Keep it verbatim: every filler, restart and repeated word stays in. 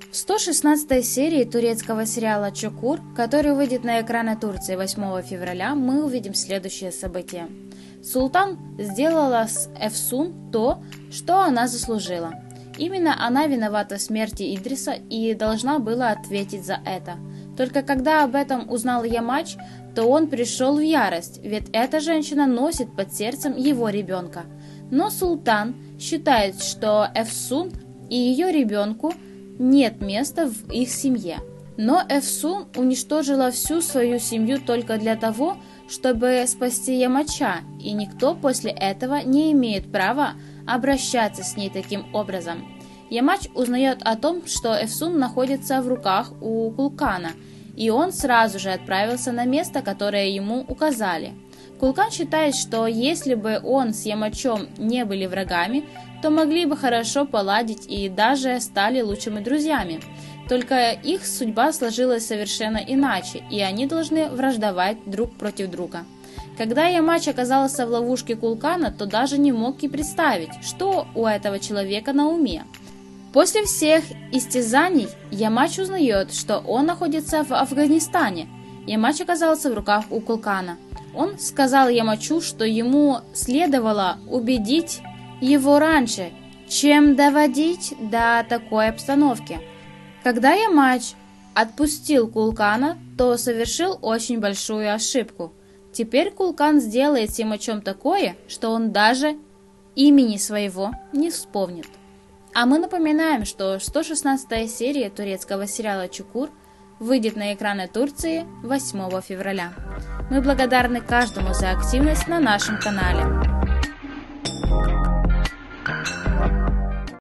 В сто шестнадцатой серии турецкого сериала «Чукур», который выйдет на экраны Турции восьмого февраля, мы увидим следующее событие. Султан сделала с Эфсун то, что она заслужила. Именно она виновата в смерти Идриса и должна была ответить за это. Только когда об этом узнал Ямач, то он пришел в ярость, ведь эта женщина носит под сердцем его ребенка. Но Султан считает, что Эфсун и ее ребенку нет места в их семье. Но Эфсун уничтожила всю свою семью только для того, чтобы спасти Ямача, и никто после этого не имеет права обращаться с ней таким образом. Ямач узнает о том, что Эфсун находится в руках у Кулкана, и он сразу же отправился на место, которое ему указали. Кулкан считает, что если бы он с Ямачом не были врагами, то могли бы хорошо поладить и даже стали лучшими друзьями. Только их судьба сложилась совершенно иначе, и они должны враждовать друг против друга. Когда Ямач оказался в ловушке Кулкана, то даже не мог и представить, что у этого человека на уме. После всех истязаний Ямач узнает, что он находится в Афганистане. Ямач оказался в руках у Кулкана. Он сказал Ямачу, что ему следовало убедить его раньше, чем доводить до такой обстановки. Когда Ямач отпустил Кулкана, то совершил очень большую ошибку. Теперь Кулкан сделает с Ямачом такое, что он даже имени своего не вспомнит. А мы напоминаем, что сто шестнадцатая серия турецкого сериала «Чукур» выйдет на экраны Турции восьмого февраля. Мы благодарны каждому за активность на нашем канале.